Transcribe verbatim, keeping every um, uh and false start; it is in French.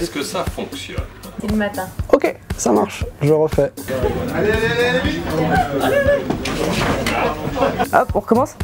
Est-ce que ça fonctionne? C'est le matin. Ok, ça marche, je refais. Allez, allez, allez, allez, vite. Allez, allez. Hop, on recommence.